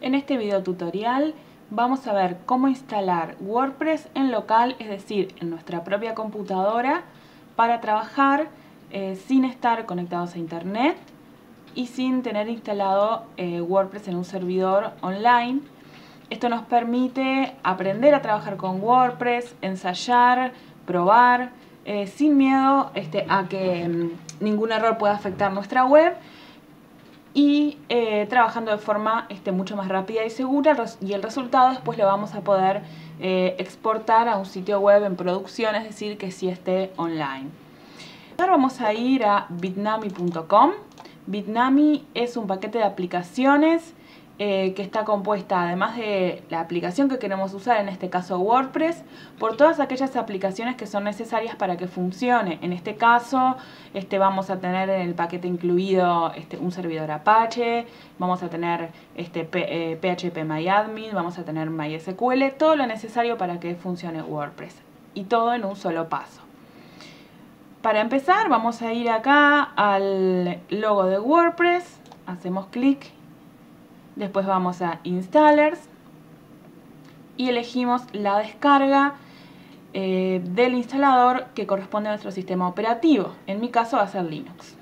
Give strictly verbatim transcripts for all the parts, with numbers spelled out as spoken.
En este video tutorial vamos a ver cómo instalar WordPress en local, es decir, en nuestra propia computadora, para trabajar eh, sin estar conectados a internet y sin tener instalado eh, WordPress en un servidor online. Esto nos permite aprender a trabajar con WordPress, ensayar, probar, eh, sin miedo este, a que mmm, ningún error pueda afectar nuestra web, y eh, trabajando de forma este, mucho más rápida y segura, y el resultado después lo vamos a poder eh, exportar a un sitio web en producción, es decir, que sí esté online. Ahora vamos a ir a bitnami punto com. Bitnami es un paquete de aplicaciones eh, que está compuesta, además de la aplicación que queremos usar, en este caso WordPress, por todas aquellas aplicaciones que son necesarias para que funcione. En este caso este, vamos a tener en el paquete incluido este, un servidor Apache, vamos a tener este, P, eh, P H P MyAdmin, vamos a tener MySQL, todo lo necesario para que funcione WordPress, y todo en un solo paso. Para empezar vamos a ir acá al logo de WordPress, hacemos clic, después vamos a Installers y elegimos la descarga eh, del instalador que corresponde a nuestro sistema operativo. En mi caso va a ser Linux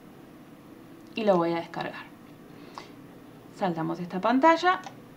y lo voy a descargar. Saltamos esta pantalla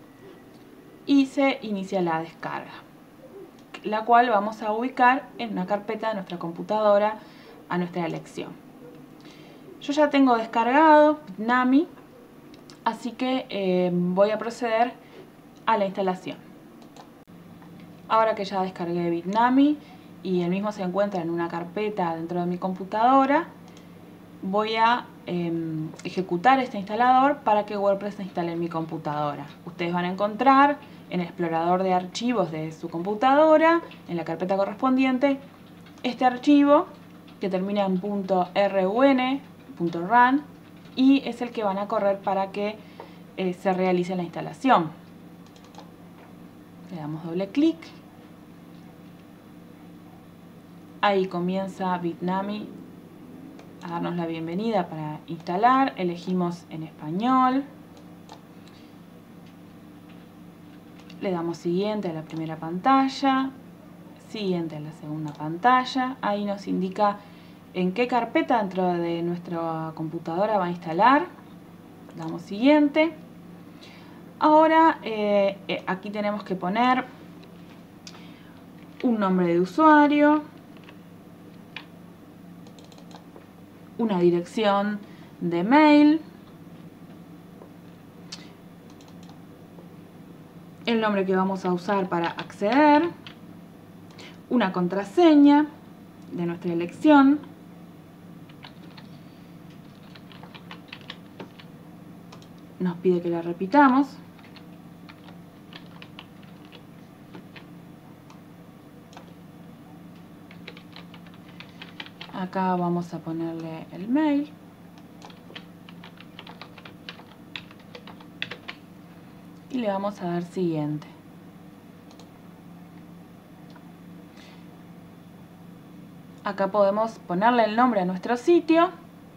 y se inicia la descarga, la cual vamos a ubicar en una carpeta de nuestra computadora a nuestra elección. Yo ya tengo descargado Bitnami, así que eh, voy a proceder a la instalación. Ahora que ya descargué Bitnami y el mismo se encuentra en una carpeta dentro de mi computadora, voy a eh, ejecutar este instalador para que WordPress se instale en mi computadora. Ustedes van a encontrar en el explorador de archivos de su computadora, en la carpeta correspondiente, este archivo que termina en .run, .run, y es el que van a correr para que eh, se realice la instalación. Le damos doble clic. Ahí comienza Bitnami a darnos la bienvenida para instalar. Elegimos en español. Le damos siguiente a la primera pantalla, siguiente a la segunda pantalla. Ahí nos indica en qué carpeta dentro de nuestra computadora va a instalar. Damos siguiente. Ahora eh, eh, aquí tenemos que poner un nombre de usuario, una dirección de mail, el nombre que vamos a usar para acceder, una contraseña de nuestra elección, nos pide que la repitamos, acá vamos a ponerle el mail, y le vamos a dar siguiente. Acá podemos ponerle el nombre a nuestro sitio,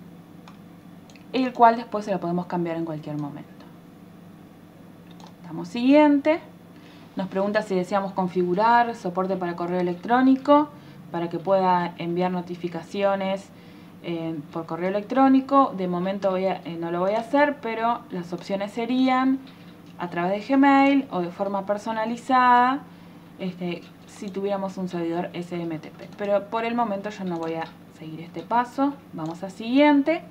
el cual después se lo podemos cambiar en cualquier momento. Damos siguiente. Nos pregunta si deseamos configurar soporte para correo electrónico para que pueda enviar notificaciones eh, por correo electrónico. De momento voy a, eh, no lo voy a hacer, pero las opciones serían a través de Gmail o de forma personalizada, este, si tuviéramos un servidor S M T P. Pero por el momento yo no voy a seguir este paso. Vamos a siguiente.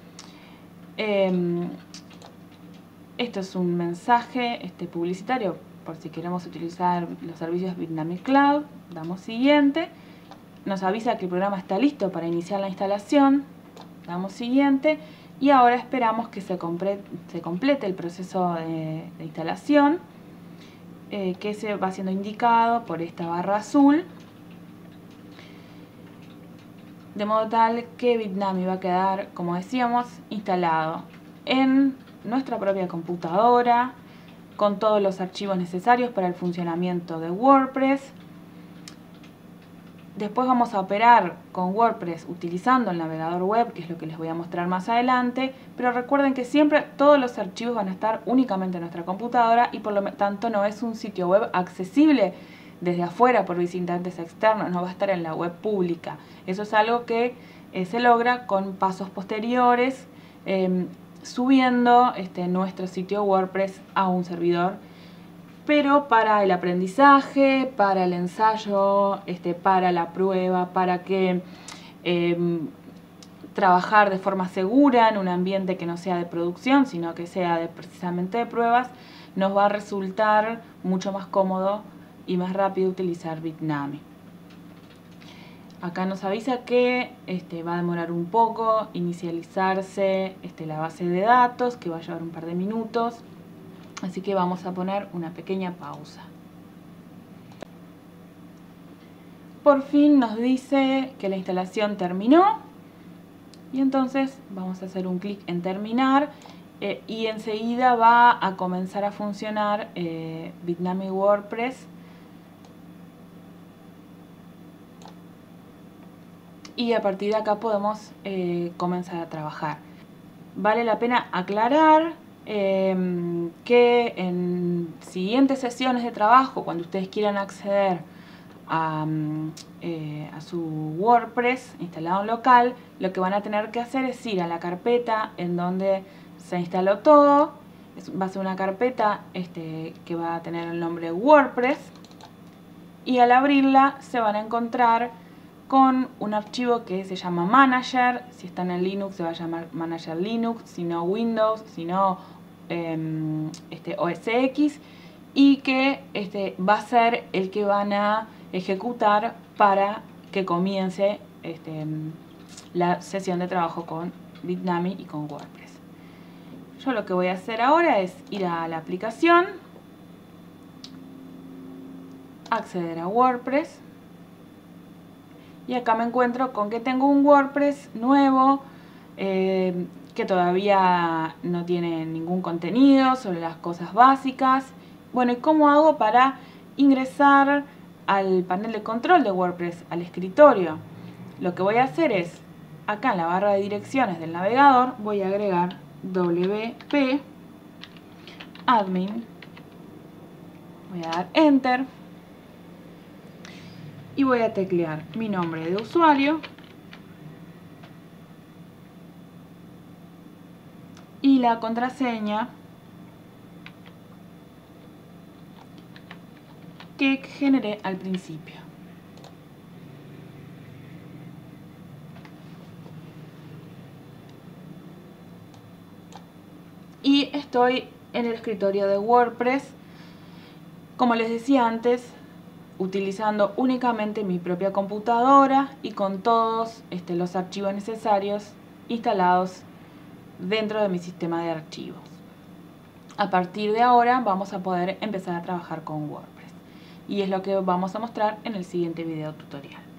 Eh, esto es un mensaje este, publicitario por si queremos utilizar los servicios Bitnami Cloud. Damos siguiente. Nos avisa que el programa está listo para iniciar la instalación. Damos siguiente. Y ahora esperamos que se complete, se complete el proceso de, de instalación, eh, que se va siendo indicado por esta barra azul, de modo tal que Bitnami va a quedar, como decíamos, instalado en nuestra propia computadora, con todos los archivos necesarios para el funcionamiento de WordPress, Después vamos a operar con WordPress utilizando el navegador web, que es lo que les voy a mostrar más adelante, pero recuerden que siempre todos los archivos van a estar únicamente en nuestra computadora y por lo tanto no es un sitio web accesible desde afuera por visitantes externos, no va a estar en la web pública. Eso es algo que eh, se logra con pasos posteriores, eh, subiendo este, nuestro sitio WordPress a un servidor. Pero para el aprendizaje, para el ensayo, este, para la prueba, para que eh, trabajar de forma segura en un ambiente que no sea de producción, sino que sea de, precisamente de pruebas, nos va a resultar mucho más cómodo y más rápido utilizar Bitnami. Acá nos avisa que este, va a demorar un poco inicializarse este, la base de datos, que va a llevar un par de minutos. Así que vamos a poner una pequeña pausa. Por fin nos dice que la instalación terminó. Y entonces vamos a hacer un clic en terminar. Eh, y enseguida va a comenzar a funcionar eh, Bitnami WordPress. Y a partir de acá podemos eh, comenzar a trabajar. Vale la pena aclarar Eh, que en siguientes sesiones de trabajo, cuando ustedes quieran acceder a, eh, a su WordPress instalado en local, lo que van a tener que hacer es ir a la carpeta en donde se instaló todo. Es, va a ser una carpeta este, que va a tener el nombre WordPress, y al abrirla se van a encontrar con un archivo que se llama Manager. Si están en Linux se va a llamar Manager Linux, si no Windows, si no eh, este, O S X, y que este, va a ser el que van a ejecutar para que comience este, la sesión de trabajo con Bitnami y con WordPress. Yo lo que voy a hacer ahora es ir a la aplicación, acceder a WordPress. Y acá me encuentro con que tengo un WordPress nuevo eh, que todavía no tiene ningún contenido sobre las cosas básicas. Bueno, ¿y cómo hago para ingresar al panel de control de WordPress, al escritorio? Lo que voy a hacer es, acá en la barra de direcciones del navegador, voy a agregar W P admin. Voy a dar Enter. Y voy a teclear mi nombre de usuario y la contraseña que generé al principio. Y estoy en el escritorio de WordPress, como les decía antes, utilizando únicamente mi propia computadora y con todos este, los archivos necesarios instalados dentro de mi sistema de archivos. A partir de ahora vamos a poder empezar a trabajar con WordPress, y es lo que vamos a mostrar en el siguiente video tutorial.